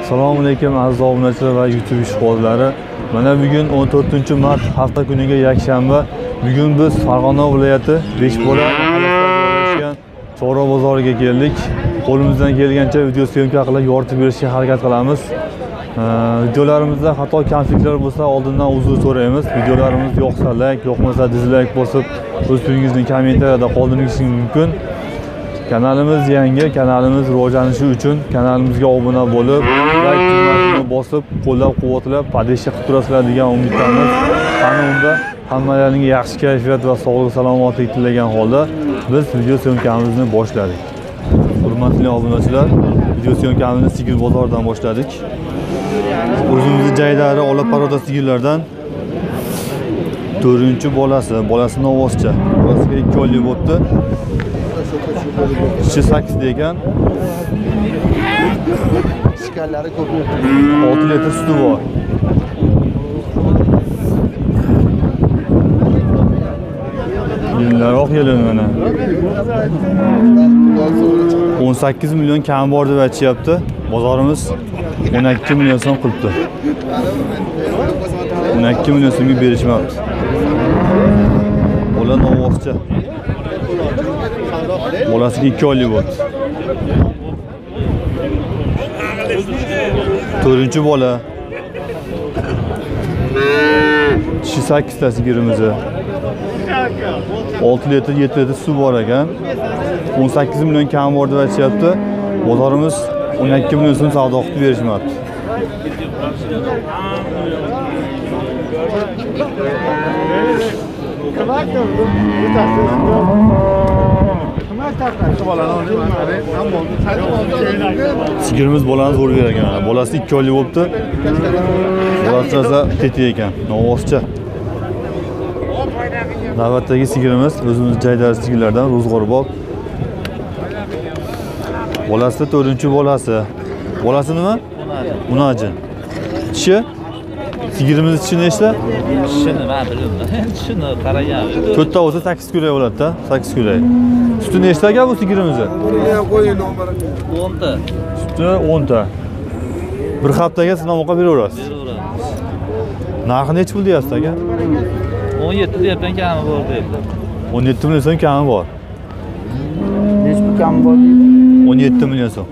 Assalomu alaykum aziz obunachilar va YouTube ishqibozlari. Mana bugun 14-mart hafta kuniga yakshanba. Bugun biz Farg'ona viloyati Beshbo'la mahallasida joylashgan Chorva bozoriga keldik. Qo'limizdan kelgancha video syomka qilib yoritib berishga harakat qilamiz. Videolarimizda xato kamchiliklar bo'lsa oldindan uzr so'raymiz. Videolarimiz yoqsa like, yoqmasa dislike bosib o'z fikringizni kommentariyada qoldirishingiz mumkin. Kanalimiz yangi, kanalimiz rivojlanishi uchun kanalimizga obuna bo'lib, like tugmasini bosib, qo'llab-quvvatlab, podeshcha qilib turasizlar degan umiddamiz. Qani unda hammalaringizga yaxshi kayfiyat va sog'lik salomatlik tilagan holda biz video syomkamizni boshladik. Hurmatli obunachilar, video syomkamizni sigir bozoridan boshladik. O'zimizning joydagi Olaparoda sigirlardan 4-bolasi, bolasini ovozcha. Bolasiga 2 oylik bo'libdi. 8 ekan. Shikallari ko'p. 6 litr suti bor. Yillarroq yelin mana. 18 million kam bor deb aytishyapti. Bozorimiz 12 million so'm qilibdi. 12 million so'mga berishmoqchi. Bola novozcha. Bolasiga 2 oylik bo'ldi. 4-bola. 8 ta sigirimiz. 6 litr, 7 litr suv bor ekan. 18 million kam bor deb aytishyapti. Bozorimiz 12 million so'm savdo qilib berishmoqchi. Sigirimiz bolani zo'r bergan. Bolasi 2 oylik bo'libdi. Bolasi esa teti ekan, novozcha. Navbatdagi sigirimiz o'zimiz joydagi sigirlardan Ro'zg'orbop. Bolasi 4-bolasi. Bolasi nima? Munajin. Tishi? Sigirimiz tishi nechta? Tishini men bilmayman. Tishini qaragan. 4 ta bo'lsa 8 kurak bo'ladi-da, 8 kurak. Suti nechta ekan bu sigirimizni? 10 ta. Suti 10 ta. Bir haftaga sinamoqqa beraverasiz. Narxi nech pul deyapsiz aka? 17 deyapman, kami bor deyapti. 17 million so'm kami bor. Nech pul kam bor? 17 million so'm.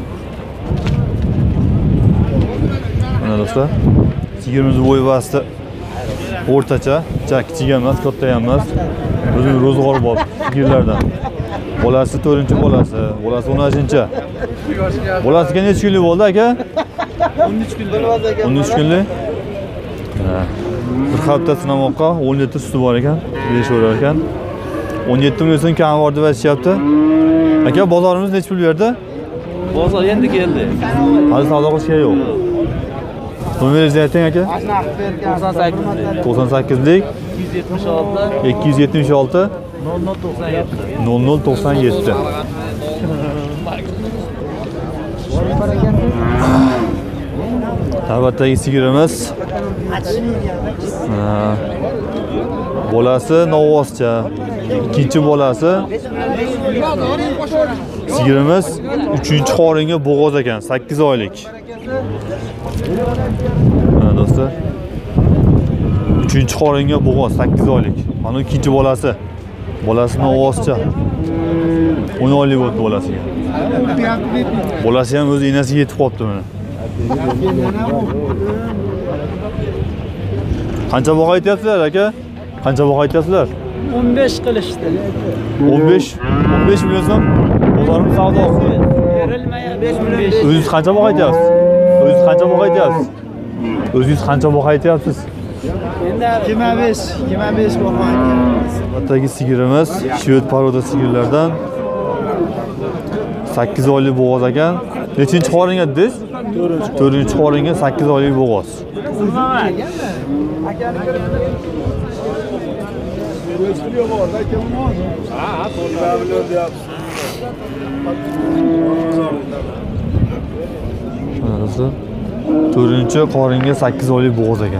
Mana do'stlar, sigirimiz bo'yi basti o'rtacha, kichik emas, katta ham emas. O'zim Ro'zg'orbop sigirlardan. Bolasi 4-bolasi, bolasi 10-chi. Bolasiga necha kunlik bo'ldi aka? 13 kunlik. 13 kunlik. Bir hafta sinamoqqa 10 litr suti bor ekan, berishaverar ekan. 17 million so'm kam bor deb aytishyapti. Aka, bozorimiz nech pul berdi? Bozor endi keldi. Hali savdo qilishga yo'q. Nomeringizni ayting aka. 98lik 276 0097. Navbatdagi sigirimiz bolasi novozcha. 2-bolasi. Sigirimiz 3-qoringa bo'g'oz ekan, 8 oylik. Mana do'stlar. 3-qoringa bo'g'oz, 8 oylik. Mana 2-bolasi. Bolasi novozcha. 10 oylik bo'ldi bolasiga. Bolasi ham o'z enasiga yetib qolibdi mana. Qancha baho aytyapsizlar aka? Qancha baho aytyapsizlar? 15 qilishdi. 15 million so'm. Bozorimiz savdo. Berilmayapti. O'zingiz qancha baho aytyapsiz? O'zingiz qancha baho aytyapsiz? O'zingiz qancha baho aytyapsiz? Endi 25 baho aytyapmiz. Navbatdagi sigirimiz Shved paroda sigirlardan 8 oylik bo'g'oz ekan. Nechinchi qoringa dedingiz? 4-qoringa 8 oylik bo'g'oz. Mana 4-qoringa 8 oylik bo'g'oz ekan.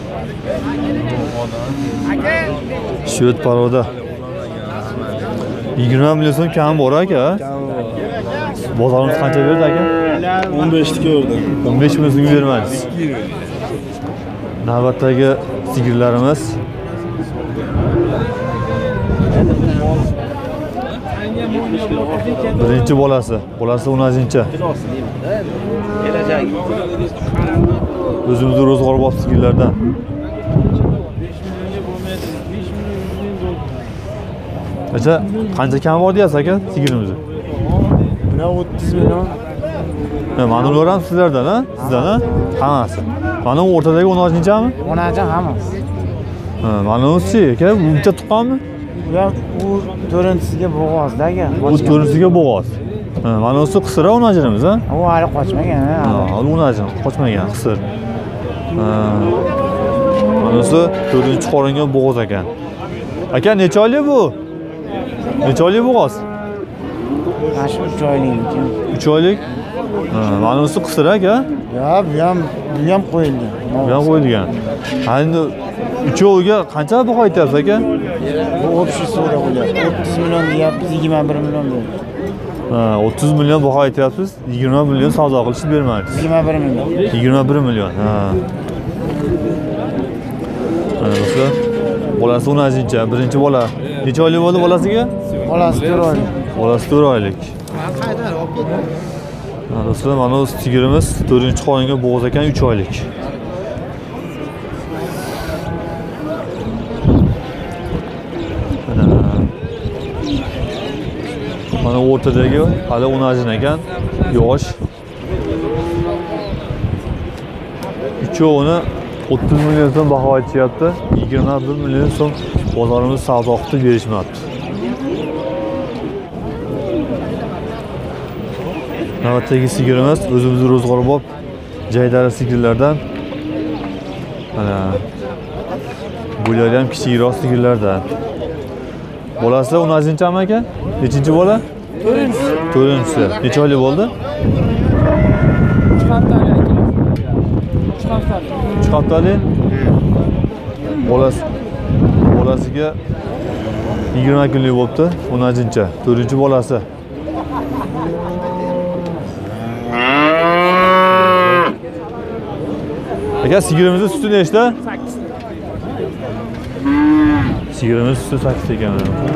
Shved paroda 20 million so'm kam bor aka. Bozorimiz qancha berdi aka? 15 tika berdi. 15 million so'mga bermadingiz. Navbatdagi sigirlarimiz. Birinchi bolasi 10-chi. O'zimizni ro'zg'or bop sigirlardan. Qancha kam bor deyapsiz aka sigirimizni? Buna 30 million. Mana ular ham sizlardan, ha? Sizdan, ha? Hammasi. Mana bu o'rtadagi 16-chami? 16 hammasi. Ha, mana busi aka, buncha tuqqanmi? U 4-siga bo'g'ozda aka. Bu 4-siga bo'g'oz. Ha, mana busi qisira 10-chimiz, ha? U hali qochmagan, ha. Ha, 10-chi qochmagan qisir. Ha. Mana busi 4-chi qoringan bo'g'oz ekan. Aka, necha oylik bu? Necha oylik bo'g'oz? Mana shu 3 oylik ekan. 3 oylik. Ha, mana busi qisir aka. Yo'q, bu ham qo'yilgan. Bu ham qo'yilgan. Ha, endi uchoviga qancha baho aytyapsiz aka? Bu общий savdo qilyapti. 30 million deyapmiz, 21 million deyapmiz. Ha, 30 million baho aytyapsiz, 20 million savdo qilishni bermadingiz. 21 million. 21 million. Ha. Mana do'stlar, bolasi 10-chi, birinchi bola. Necha oylik bo'ldi bolasiga? Bolasi 4 oylik. Bolasi 4 oylik. Ha, do'stlar, mana bu sigirimiz 4-chi qoringa bo'g'oz ekan, 3 oylik. Mana o'rtadagi hali 10 ekan, yosh. Uchovini 30 million so'm baho aytishyapti. 21 million so'm bozorimiz savdo qilib berishmayapti. Navbatdagi sigirimiz o'zimizni ro'zg'orbop jaydari sigirlardan. Mana bular ham kichikroq sigirlardan. Bolasi 10-chimi aka? Nechinchi bola? 4-chi. Necha oylik bo'ldi? 3 haftalik. Bolasiga 20 kunlik bo'libdi, 10-chi, 4-chi bolasi. Aka, sigirimizning suti nechta? 8. Sigirimiz suti 8 ekan.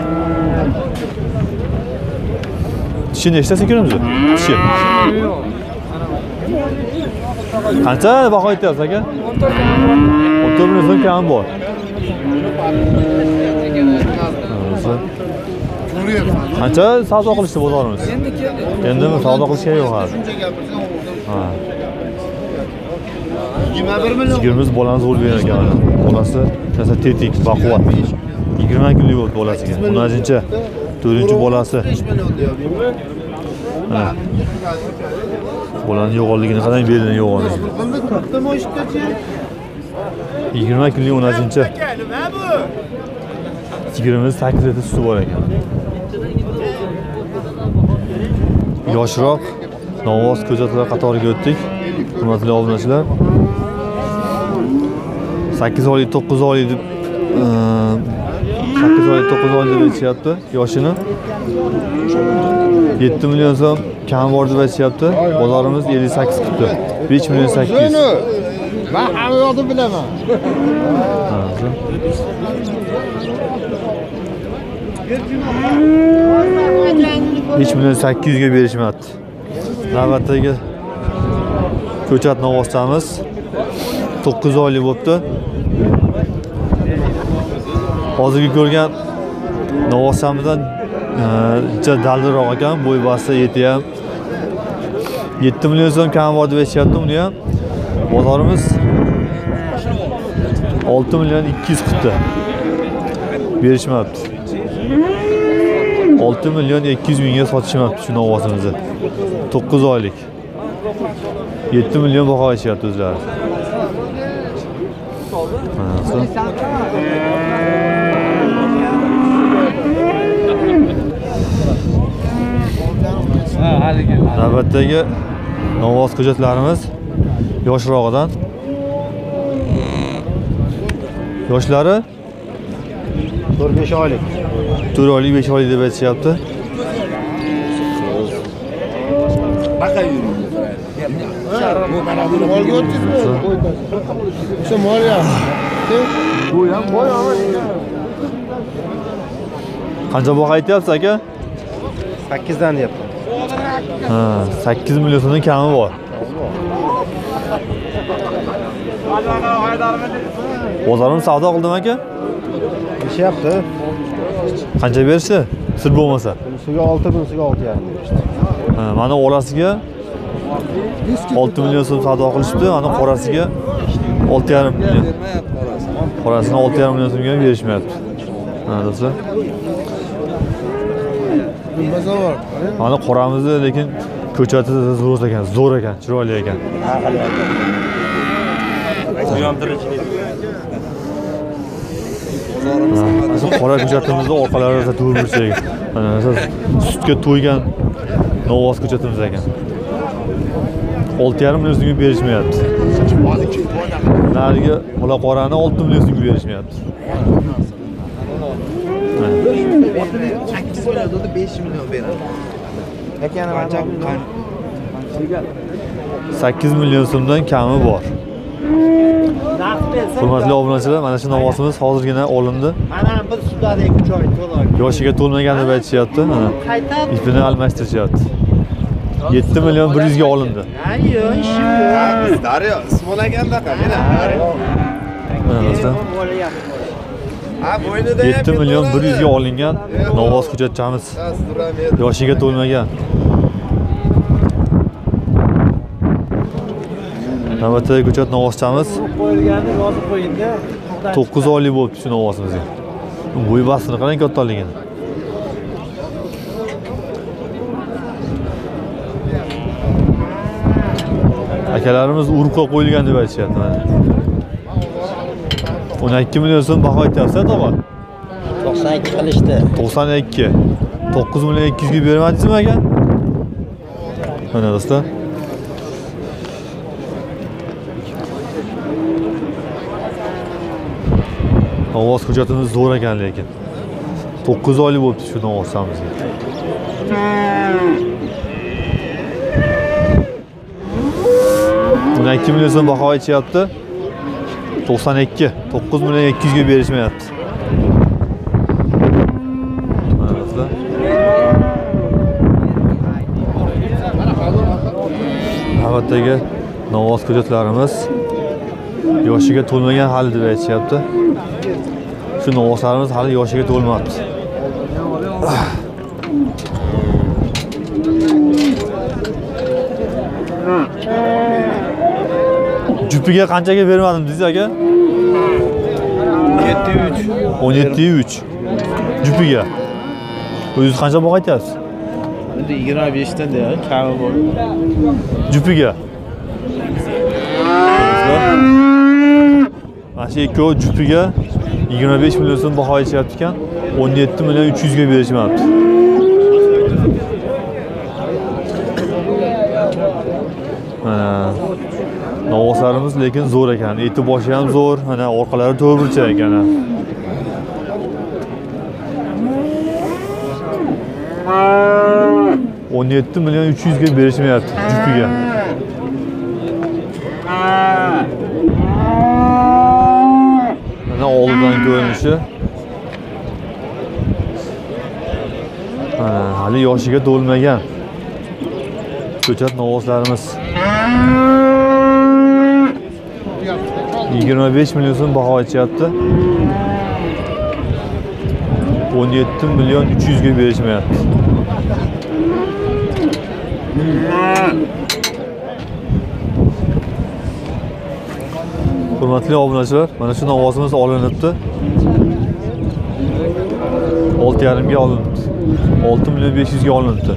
Tishi nechta sigirimiz? Tishi. Qancha baho aytyapsiz aka? 14 million so'm kam bor. Qancha savdo qilishdi bozorimiz? Endi savdo qilishga yo'q hali. Ha. 21 million. Sigirimiz bolani zo'r bergan ekan. Bolasi esa tetik, baquvvat. 20 kunlik bo'ldi bolasiga. 10-chi, 4-chi bolasi. 5 million deyapman. Mana. Bolani yo'qolligini qarang, belini yo'qoligi. 20 kunlik 10-chi. Sigirimiz 8 litr suti bor ekan. Yoshroq Novvoz ko'chatlar qatoriga o'tdik. Hurmatli obunachilar. 8 oylik, 9 oylik deb 8 oylik, 9 oylik deb aytishyapti yoshini. 7 million so'm kam bor deb aytishyapti. Bozorimiz 58 qilibdi. 5 million 800. Men hamma yoqni bilaman. 5 million 800 ga berishmayapti. Navbatdagi ko'chat novvosamiz 9 oylik bo'libdi. Hozirgi ko'rgan novvosamizdan juda daldilroq ekan, bo'y basti, eti ham 7 million so'm kam bor deb aytishyapti uni ham. Bozorimiz 6 million 200 qilibdi. Berishmayapti. 6 million 200 mingga sotishmayapti shu novvosimizni. 9 oylik. 7 million baho aytishyapti o'zlari. Navbatdagi novvoz ko'chatlarimiz yoshrog'idan. Yoshlari 4-5 oylik. 4 oylik 5 oylik deb aytishyapti. Qancha baho aytyapsiz aka? 8 dan deyapman. Ha, 8 million so'mdan kami bor. Bozorimiz savdo qildim aka? Deyishyapti. Qancha berishdi? Sir bo'lmasa. Bunisiga 6, bunisiga 6,5 berishdi. Ha, mana orasiga 6 million so'm savdo qilishdi, mana qorasiga 6,5 million. Qorasini 6,5 million so'mga berishmayapti. Ha, do'stlar. Mana qoramizni lekin ko'chati zo'r ekan, chiroyli ekan. Qora ko'chatimizni orqalarida to'yib yursak. Mana sutga to'ygan Novvoz ko'chatimiz ekan. 6,5 million so'mga berishmayapti. Nariga bola qorani 6 million so'mga berishmayapti. 8 million so'mdan kami bor. Hurmatli obunachilar, mana shu novvosimiz hozirgina olindi. Mana biz sudadagi 3 oy to'liq. Yoshiga to'lmagan deb aytishyapti. Mana ipini almashtirishyapti. 7 million 100 ga olindi. Ayyo, ishim yo'q. Daryo, Smolagan daqa, mana. Mana do'stlar. Ha, bo'ynida 7 million 100 ga olingan novvoz ko'chatchamiz. Yoshiga to'lmagan. Navbatdagi ko'chat novvozchamiz Qo'yilganini yozib qo'ying-da. 9 oylik bo'libdi shu novvozimizga. Bo'y bastini qarang kattaligini. Akalarimiz urubqa qo'yilgan deb aytishyapti mana. 12 million so'm baho aytyapsiz, tog'a? 92 qilishdi. 92. 9 million 200 ga bermadingizmi aka? Mana do'stlar. Novvoz ko'chatimiz zo'r ekan lekin. 9 oylik bo'libdi shu novvozimizga. Buni 2 million so'm baho aytishyapti. 92. 9 million 200 ga berishmayapti. Mana do'stlar. Navbatdagi novvoz ko'chatlarimiz yoshiga to'lmagan hali deb aytishyapti. Shu novvozlarimiz hali yoshiga to'lmabdi. Jupiga qanchaga bermadim deysiz aka? 17,3. Jupiga. O'zingiz qancha baho aytyapsiz? Endi 25 dan deydi, kami bor. Jupiga. Mana shu ikkovi jupiga 25 million so'm baho aytishyapti ekan, 17 million 300 ga berishmayapti. Novvozlarimiz lekin zo'r ekan. Eti boshi ham zo'r, mana orqalari to'g'richa ekan. 17 million 300 ga berishmayapti jupiga. Mana oldidan ko'rinishi. Hali yoshiga to'lmagan ko'chat novvozlarimiz. 25 million so'm baho aytishyapti. 17 million 300 ga berishmayapti. Hurmatli obunachilar, mana shu novvozimiz olinibdi. 6,5 ga olinibdi. 6 million 500 ga olinibdi.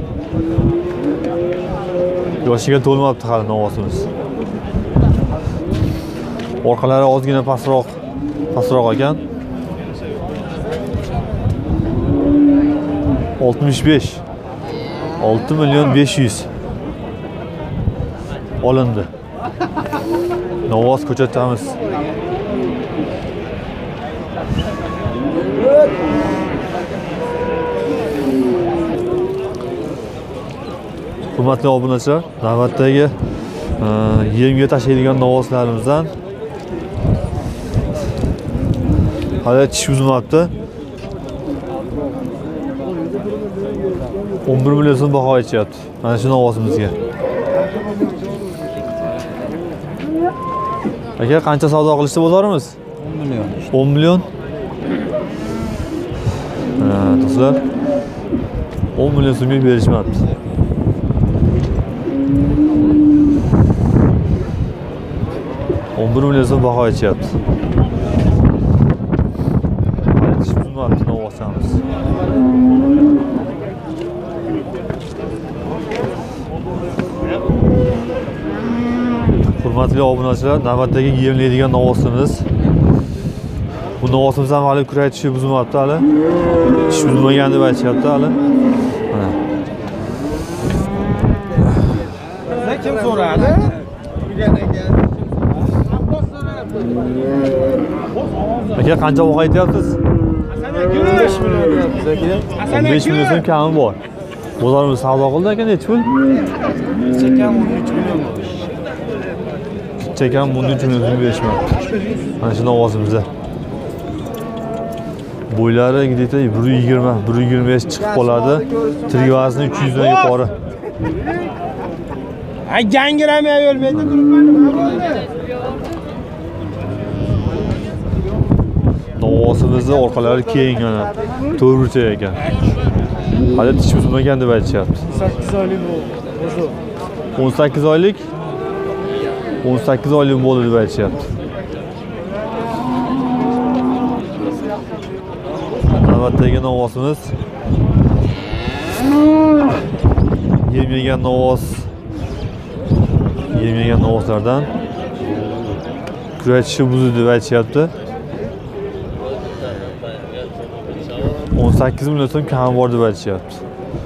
Yoshiga to'lmabdi hali novvozimiz. Orqalari ozgina pastroq ekan. 65. 6 million 500 olindi. Novvoz ko'chatamiz. Hurmatli obunachilar, navbatdagi yemga tashlaydigan novvosalarimizdan hali tish buzmabdi. 11 million so'm baho aytishyapti mana shu novvosimizga. Aka, qancha savdo qilishdi bozorimiz? 10 million. 10 million. Do'stlar, 10 million so'mga berishmabdi. $11 million so'm baho aytishyapti. Tish buzmabdi novvosamiz. Hurmatli obunachilar, navbatdagi yemlaydigan novvosimiz. Bu novvosimiz ham hali kurak tishi buzmabdi hali. Tish buzmagan deb aytishyapti hali. Mana. Ne kim so'radi? Aka, qancha baho aytyapsiz? 15 million deyapmiz aka. 15 million so'm kami bor. Bozorimiz savdo qildi aka, necha pul? Chekam 13 million. Chekam 13 million so'm berishmabdi. Mana shu novosimizda. Bo'ylari где-то 120, 125 chiqib qoladi. Tirik vazni 300 dan yuqori. Ha gangiramay o'lmaydi. Novvosimizni orqalari keng ana, to'rtburchak ekan. Hali tish buzmagan deb aytishyapti. 8 oylik bu. 18 oylik. 18 oylik bo'ldi deb aytishyapti. Navbatdagi novvosimiz. Yem yegan novvoslardan kurak tishi buzdi deb aytishyapti. 18 million so'm kami bor deb aytishyapti.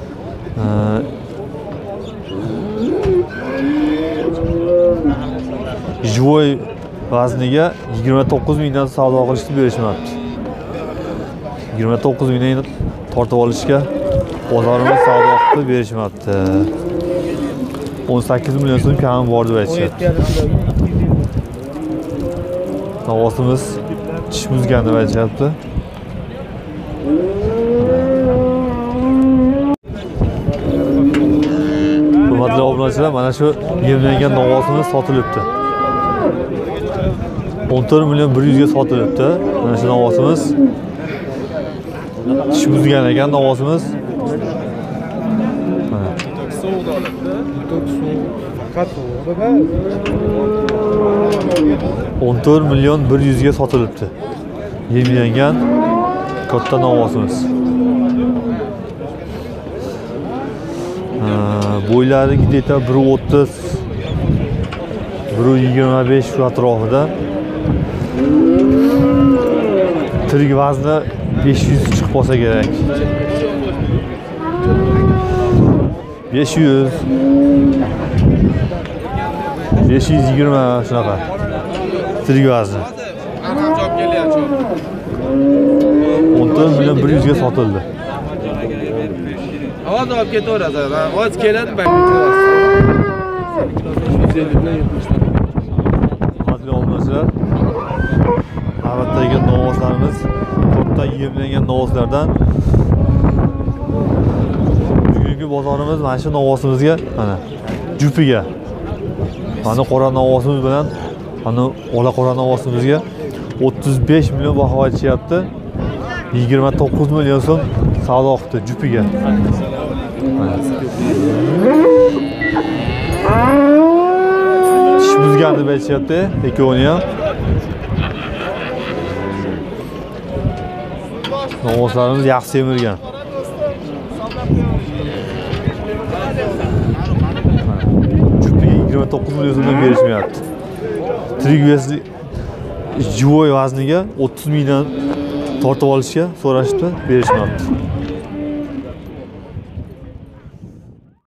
Jivoy vazniga 29 mingdan savdo qilishni berishmabdi. 29 mingdan tortib olishga bozorimiz savdo qilib berishmabdi. 18 million so'm kami bor deb aytishyapti. Novvosimiz tish buzgan deb aytishyapti. Hurmatli obunachilar, mana shu yemlangan novvosimiz sotilibdi. 14 million 100 ga sotilibdi. Mana shu novvosimiz. Tish buzgan ekan novvosimiz. Mana. 14 million 100 ga sotilibdi. Yemlangan katta novvosimiz. Bo'ylari где-то 130, 125 shu atrofida. Tirik vazni 500 chiqib qolsa kerak. 500, 520 shunaqa. Tirik vazni. 14 million 100 ga sotildi. Hozir olib ketaveradi. Hozir keladi, Hurmatli obunachilar, navbatdagi novvoslarimiz katta yemlangan novvoslardan. Bugungi bozorimiz mana shu novvosimizga, mana jupiga, mana qora novvosimiz bilan mana ola qora novvosimizga 35 million baho aytishyapti. 29 million so'm savdo qildi jupiga. Tish buzgan deb aytishyapti, ikkovini ham. Novvoslarimiz yaxshi semirgan. Jupiga 29 million so'mdan berishmayapti. Tirik jivoy vazniga 30 mingdan tortib olishga so'rashibdi, berishmayapti.